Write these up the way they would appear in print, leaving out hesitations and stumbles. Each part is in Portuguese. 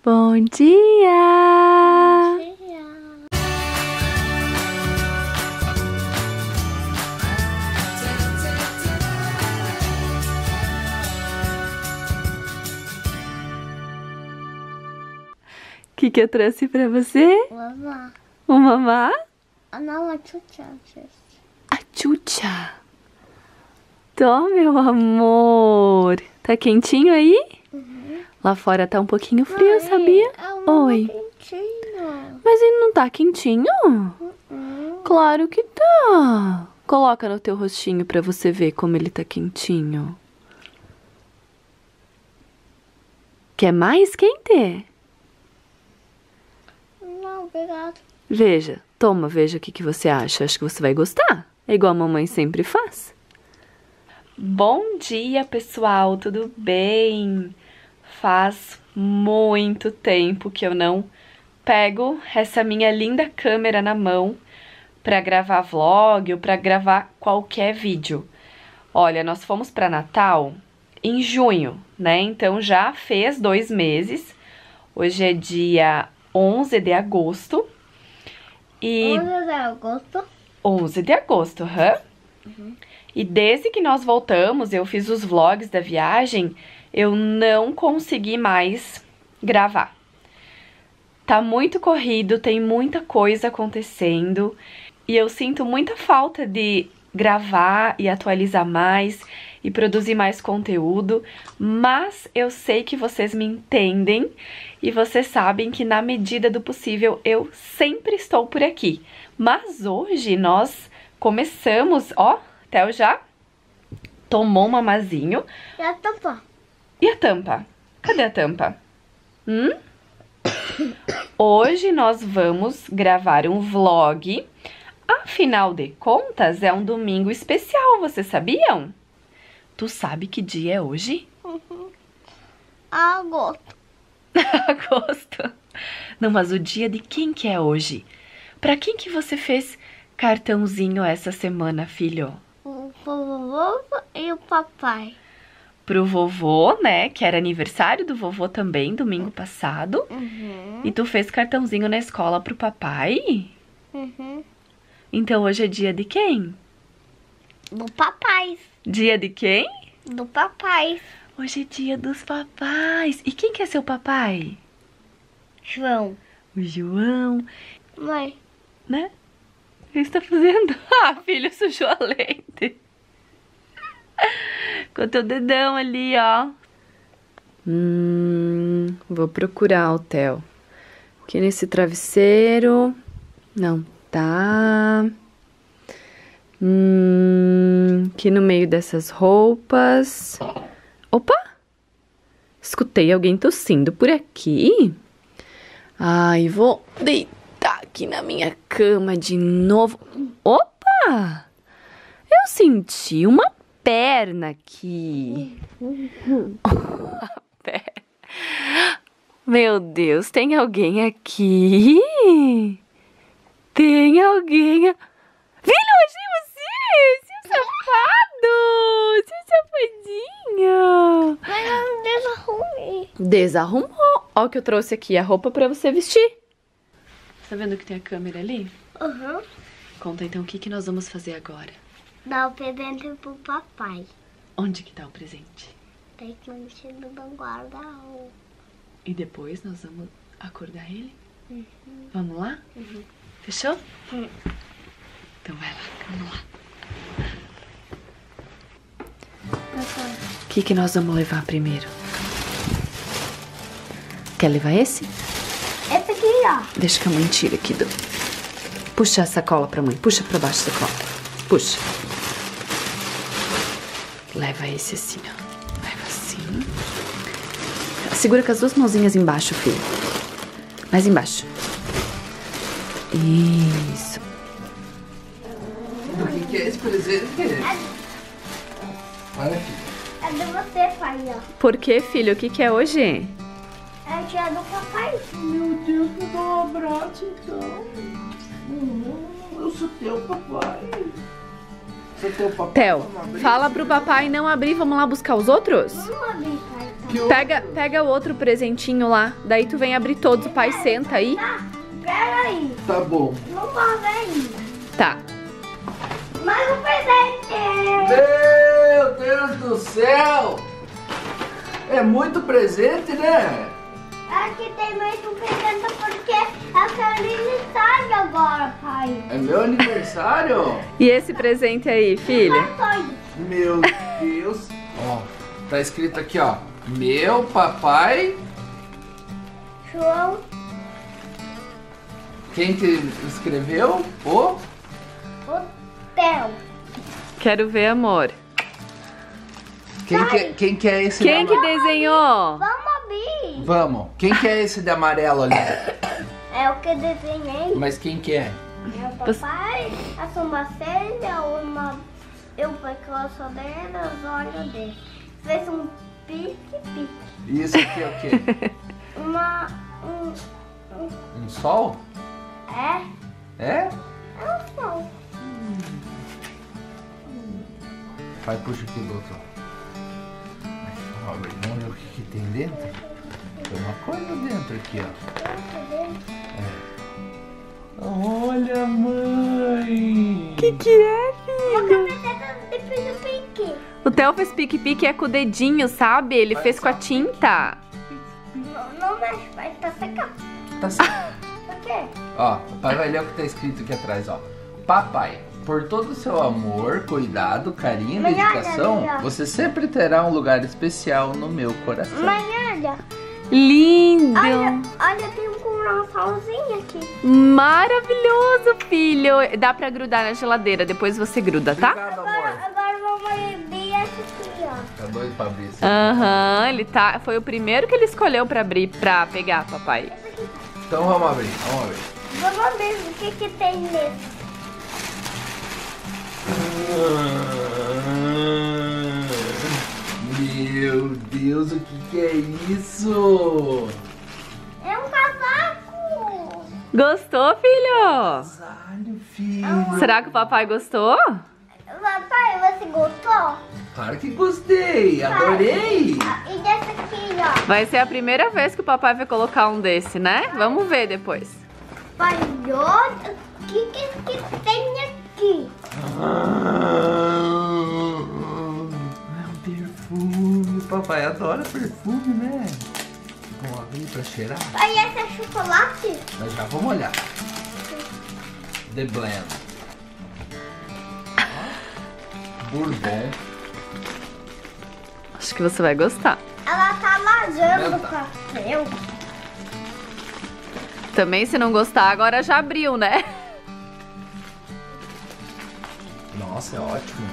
Bom dia! O que eu trouxe pra você? Mamá. O mamá? Não, a Chucha. A Chucha. Tô, meu amor. Tá quentinho aí? Uhum. Lá fora tá um pouquinho frio, sabia? Oi. Quentinho. Mas ele não tá quentinho? Claro que tá. Coloca no teu rostinho pra você ver como ele tá quentinho. Quer mais quente? Não, obrigado. Veja, toma, veja o que você acha. Acho que você vai gostar. É igual a mamãe sempre faz. Bom dia, pessoal, tudo bem? Faz muito tempo que eu não pego essa minha linda câmera na mão para gravar vlog ou para gravar qualquer vídeo. Olha, nós fomos para Natal em junho, né? Então já fez 2 meses. Hoje é dia 11 de agosto. E 11 de agosto? 11 de agosto, uhum. E desde que nós voltamos, eu fiz os vlogs da viagem, eu não consegui mais gravar. Tá muito corrido, tem muita coisa acontecendo e eu sinto muita falta de gravar e atualizar mais e produzir mais conteúdo, mas eu sei que vocês me entendem e vocês sabem que na medida do possível eu sempre estou por aqui. Mas hoje nós começamos, ó, Theo já tomou um mamazinho. E a tampa? E a tampa? Cadê a tampa? Hoje nós vamos gravar um vlog. Afinal de contas, é um domingo especial, vocês sabiam? Tu sabe que dia é hoje? Agosto. Agosto. Não, mas o dia de quem que é hoje? Pra quem que você fez cartãozinho essa semana, filho? O vovô e o papai. Pro vovô, né? Que era aniversário do vovô também, domingo passado. Uhum. E tu fez cartãozinho na escola pro papai? Uhum. Então hoje é dia de quem? Do papai. Dia de quem? Do papai. Hoje é dia dos papais. E quem que é seu papai? João. O João. Mãe. Né? O que você tá fazendo? Ah, filho, sujou a lente. Com o teu dedão ali, ó. Vou procurar o Theo. Aqui nesse travesseiro. Não tá. Aqui no meio dessas roupas. Opa! Escutei alguém tossindo por aqui. Ai, vou deitar aqui na minha cama de novo. Opa! Eu senti uma perna aqui. Meu Deus, tem alguém aqui? Tem alguém... Filho, achei você! Seu safado! Seu safadinho! Mas eu não desarrumei. Desarrumou. Ó o que eu trouxe aqui, a roupa pra você vestir. Tá vendo que tem a câmera ali? Uhum. Conta então o que nós vamos fazer agora. Dá o presente pro papai. Onde que tá o presente? Tá aqui no vestido do guarda-roupa. E depois nós vamos acordar ele? Uhum. Vamos lá? Uhum. Fechou? Uhum. Então vai lá, vamos lá. Uhum. O que nós vamos levar primeiro? Quer levar esse? Esse aqui, ó. Deixa que a mãe tira aqui do... Puxa a sacola pra mãe, puxa pra baixo da sacola. Puxa. Leva esse assim, ó. Leva assim. Segura com as 2 mãozinhas embaixo, filho. Mais embaixo. Isso. O que é esse presente? Olha aqui. É de você, pai, ó. Por que, filho? O que é hoje? É o dia do papai. Meu Deus, me dá um abraço então. Eu sou teu papai. Esse é teu papai. Theo, Vamos abrir? fala pro papai não abrir, vamos lá buscar os outros? Vamos abrir, pai. Que outro? Pega o outro presentinho lá, daí tu vem abrir todos, o pai senta aí. Tá, peraí. Tá bom. Não pode ver ainda. Tá. Mais um presente. Meu Deus do céu! É muito presente, né? Aqui tem mais um presente porque é seu aniversário agora, pai. É meu aniversário? E esse presente aí, filho? Cartões. Meu Deus. Ó, tá escrito aqui, ó. Meu papai. João. Quem que escreveu? O Hotel. Quero ver, amor. Quem que é esse Quem de que amarelo? desenhou? Vamos abrir. Vamos. Quem que é esse de amarelo ali? É o que desenhei. Mas quem que é? É o papai, a sobrancelha, eu porque eu sou dele, os olhos dele. Fez um pique-pique. Isso aqui é o quê? Um sol? É É? um sol. Vai, puxa aqui do outro. Vamos ver o que tem dentro. Tem uma coisa dentro aqui, ó. Olha, mãe! Que é, Uma filho? camiseta de pique-pique. O Theo fez pique-pique é com o dedinho, sabe? Ele fez com a tinta. Não mexe, vai estar secando. Tá certo. Por quê? Ó, o pai vai ler o que tá escrito aqui atrás, ó. Papai, por todo o seu amor, cuidado, carinho e Mãe, olha, dedicação, olha. você sempre terá um lugar especial no meu coração. Mãe, olha. Lindo! Olha, tem um coraçãozinho aqui. Maravilhoso, filho! Dá pra grudar na geladeira, depois você gruda, tá? Obrigado, amor. Agora vamos abrir esse aqui, ó. Tá doido pra abrir isso? Aham, ele tá. Foi o primeiro que ele escolheu pra abrir, pra pegar, papai. Esse aqui. Então vamos abrir, vamos abrir. Vamos abrir o que tem nesse. Meu Deus, o que é isso? É um casaco. Gostou, filho? Casalho, filho. Será que o papai gostou? Papai, você gostou? Claro que gostei, adorei. E desse aqui, ó. Vai ser a primeira vez que o papai vai colocar um desse, né? Vamos ver depois. Pai, olha o que tem aqui. É um perfume. Papai adora perfume, né? Vamos abrir pra cheirar? Pai, esse é chocolate? Mas já vamos olhar. The Blend. Bourbon. Acho que você vai gostar. Ela tá lavando o Menta. papel. Também, se não gostar, agora já abriu, né? Nossa, é ótimo.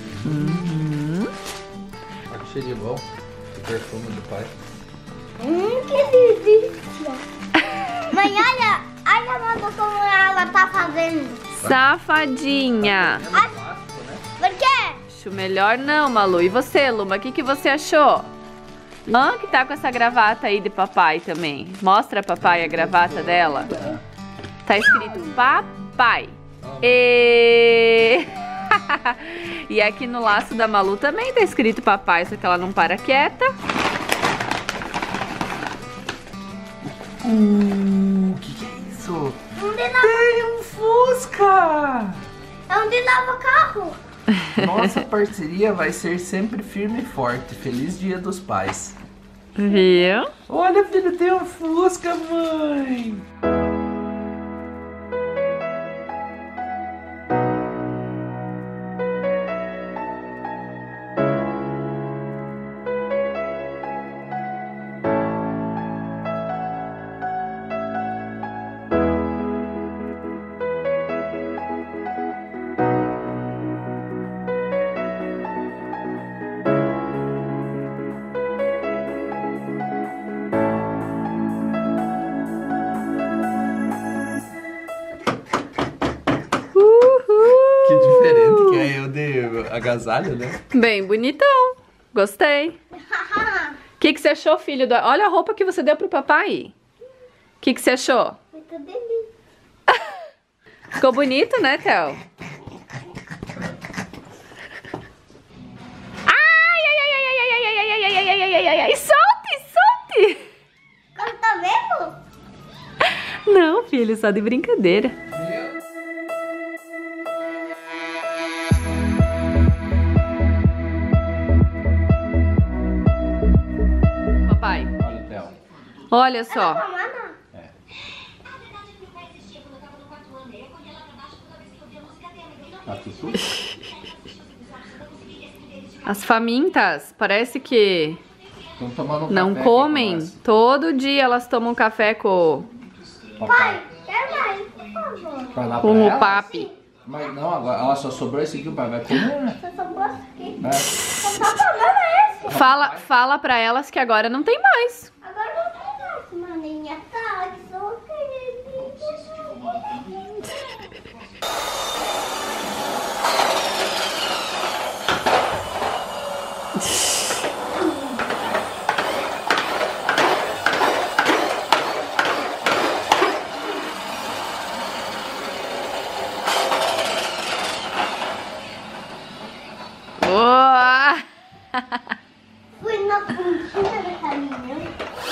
Olha que cheirinho bom. O perfume do pai. Que delícia. Mãe, olha, mano, como ela tá fazendo. Safadinha. Por quê? Acho melhor não, Malu. E você, Luma, o que você achou? Hã? Que tá com essa gravata aí de papai também. Mostra a papai a gravata dela. Tá escrito papai. E... e aqui no laço da Malu também tá escrito papai, só que ela não para quieta. O que é isso? Tem um Fusca! É um de novo carro. Nossa parceria vai ser sempre firme e forte. Feliz Dia dos Pais. Viu? Olha, filho, tem um Fusca, mãe! Que diferente que é eu de agasalho, né? Bem bonitão. Gostei. O que você achou, filho? Olha a roupa que você deu pro papai. O que você achou? Muito delícia. Ficou bonito, né, Theo? Não, filho, só de brincadeira. Papai, Olha o Theo. olha só. Tá tudo? As famintas, parece que Estão tomando um não café comem. aqui Todo dia elas tomam café com com papai. Quer mais, por favor. Vai lá o pra ela? papi. Mas não, agora ela só sobrou esse aqui, o pai vai comer, né? Você só gosta aqui. É. Só tá tomando esse. Fala pra elas que agora não tem mais. Agora não tem mais, maninha. Tá, que sou querido. Boa! Fui na pontinha da caminha.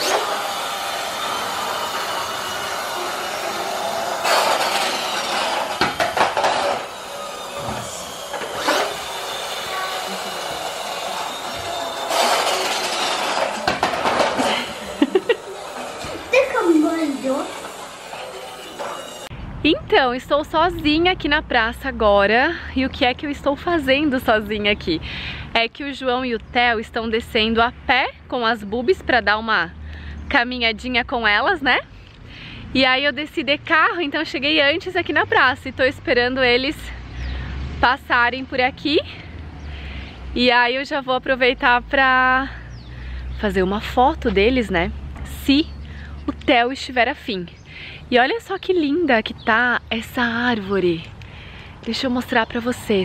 Então, estou sozinha aqui na praça agora. E o que é que eu estou fazendo sozinha aqui? É que o João e o Theo estão descendo a pé com as bubis para dar uma caminhadinha com elas, né? E aí eu desci de carro, então cheguei antes aqui na praça e tô esperando eles passarem por aqui. E aí eu já vou aproveitar pra fazer uma foto deles, né? Se o Theo estiver afim. E olha só que linda que tá essa árvore. Deixa eu mostrar pra vocês.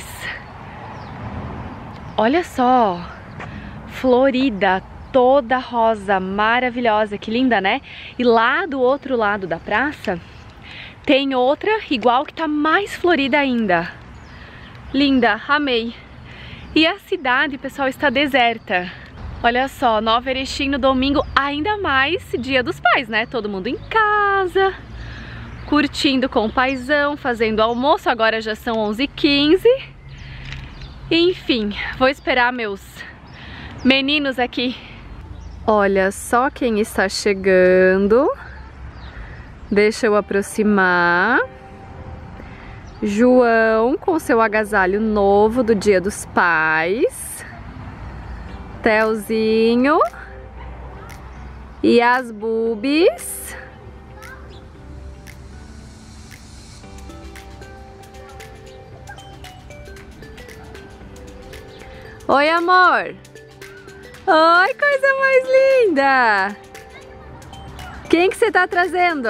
Olha só, florida, toda rosa, maravilhosa, que linda, né? E lá do outro lado da praça tem outra igual que tá mais florida ainda. Linda, amei. E a cidade, pessoal, está deserta. Olha só, Nova Erechim no domingo, ainda mais Dia dos Pais, né? Todo mundo em casa, curtindo com o paizão, fazendo almoço. Agora já são 11h15. Enfim, vou esperar meus meninos aqui. Olha só quem está chegando. Deixa eu aproximar. João com seu agasalho novo do Dia dos Pais. Theozinho. E as bubis. Oi, amor. Oi, coisa mais linda. Quem que você tá trazendo?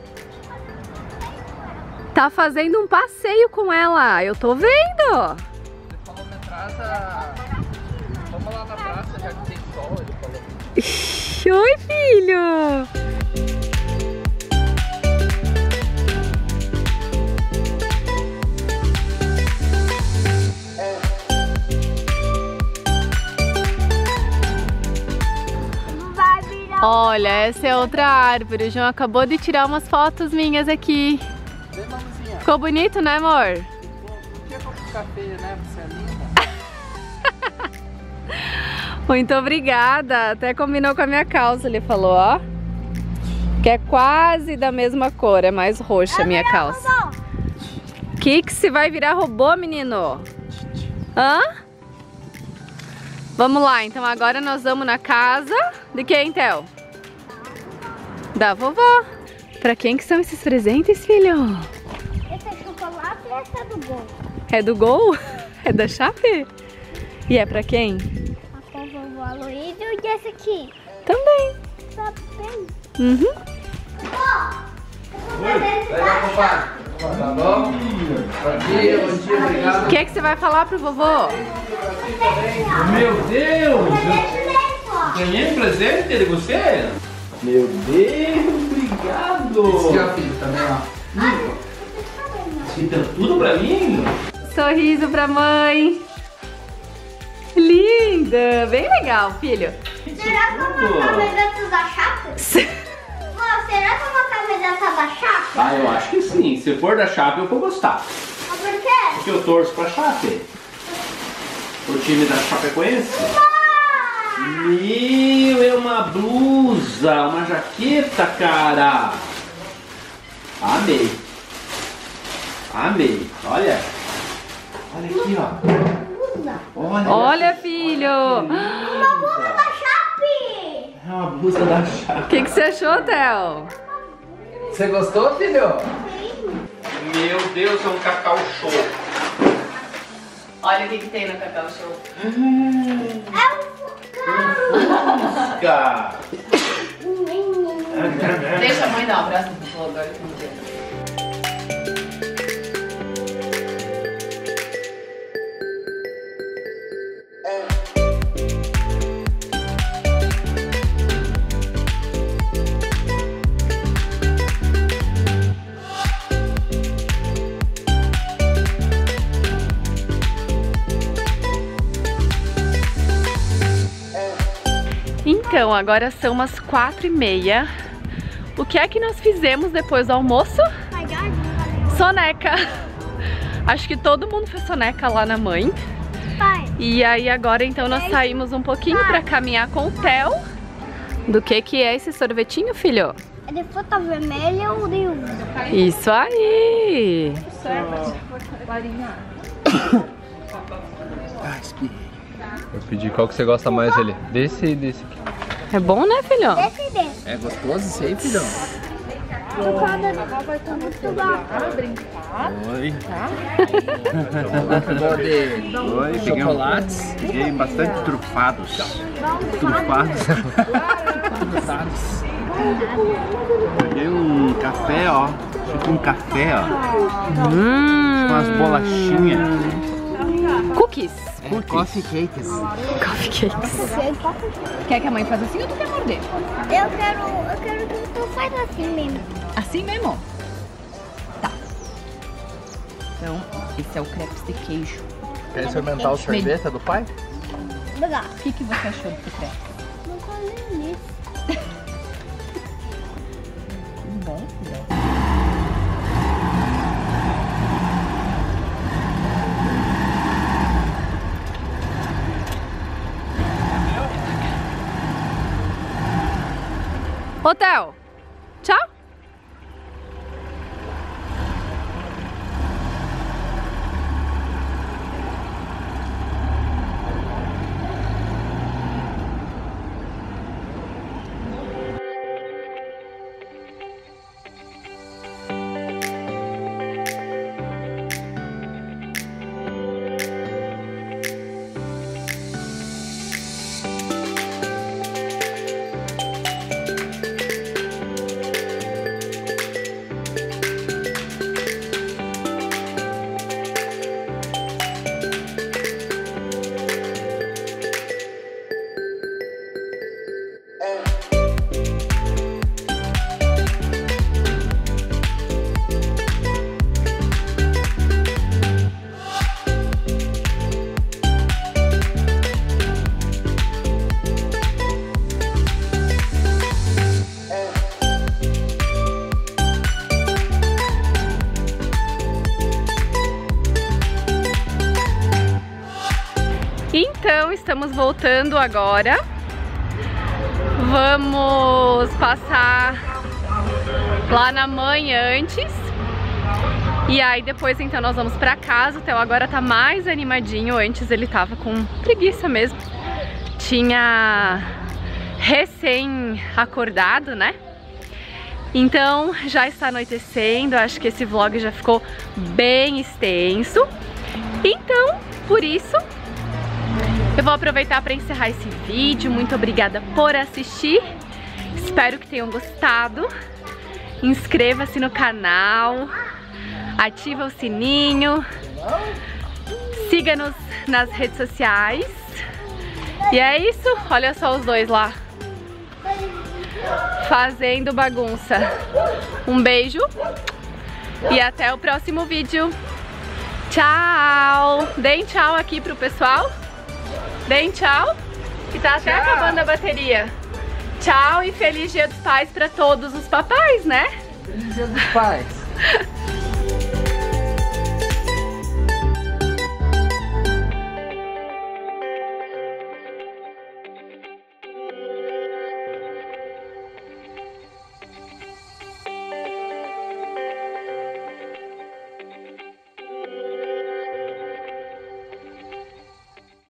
Tá fazendo um passeio com ela, eu tô vendo. Ele falou na praça. Vamos lá na praça, já que tem sol, ele falou. Oi, filho. Olha, essa é outra árvore. O João acabou de tirar umas fotos minhas aqui. Vem, mamuzinha. Ficou bonito, né, amor? Por que eu vou ficar feio, né? Você é linda. Muito obrigada. Até combinou com a minha calça, ele falou, ó. Que é quase da mesma cor, é mais roxa a minha calça. Que se vai virar robô, menino? Hã? Vamos lá, então agora nós vamos na casa de quem, Theo? Da vovó. Pra quem que são esses presentes, filho? Esse é chocolate e esse é do Gol. É do Gol? É da Chape? E é pra quem? A vovó Aloysio e esse aqui. Também. Tá bem. Uhum. Tá bom? Bom dia, obrigado. O que é que você vai falar pro vovô? Meu Deus! Ganhei um presente de você? Meu Deus, obrigado! Esse aqui, ó, filho, também, ó. Você deu tudo pra mim? Sorriso pra mãe. Linda, bem legal, filho. Será que é uma camiseta da Chape? Será que é uma camiseta da Chape? assim, se for da Chape eu vou gostar. Por quê? Porque eu torço pra Chape. O time da Chapecoense. Meu, é uma blusa, uma jaqueta, cara. Amei. Amei. Olha. Olha aqui, ó. Olha, filho. Uma blusa da Chape. É uma blusa da Chape. O que você achou, Theo? Você gostou, filho? Meu Deus, é um Cacau Show. Olha o que tem no Cacau Show. É um Cara. Deixa a mãe dar um abraço pro Flo agora que não tem. Então, agora são umas 4h30. O que é que nós fizemos depois do almoço? Soneca. Acho que todo mundo fez soneca lá na mãe. Pai. E aí agora então nós saímos um pouquinho pra caminhar com o Theo. Do que é esse sorvetinho, filho? É de fruta vermelha ou de uva? Isso aí! Eu pedi qual que você gosta mais dele. Desse e desse aqui. É bom, né, filho? Esse e desse. É gostoso esse aí, filhão? Oi. Oi, chocolates. Peguei bastante trufados. Trufados. Peguei um café, ó. Tipo um café, ó. Tipo umas bolachinhas. Cookies. Coffee cakes. Coffee cakes. Quer que a mãe faça assim ou tu quer morder? Eu quero que tu faz assim mesmo. Assim mesmo? Tá. Então, esse é o crepes de queijo. Quer experimentar o sorvete do pai? Obrigado. O que você achou do crepes? Não falei nisso. Bom, filho. Hotel, tchau. Então, estamos voltando agora. Vamos passar lá na mãe antes. E aí depois então nós vamos pra casa. O Theo agora tá mais animadinho. Antes ele tava com preguiça mesmo. Tinha recém acordado, né? Então já está anoitecendo. Acho que esse vlog já ficou bem extenso. Então, por isso, eu vou aproveitar para encerrar esse vídeo. Muito obrigada por assistir. Espero que tenham gostado. Inscreva-se no canal. Ativa o sininho. Siga-nos nas redes sociais. E é isso. Olha só os dois lá fazendo bagunça. Um beijo. E até o próximo vídeo. Tchau. Deem tchau aqui pro pessoal. Deem tchau, que tá até acabando a bateria. Tchau e feliz Dia dos Pais pra todos os papais, né? Feliz Dia dos Pais.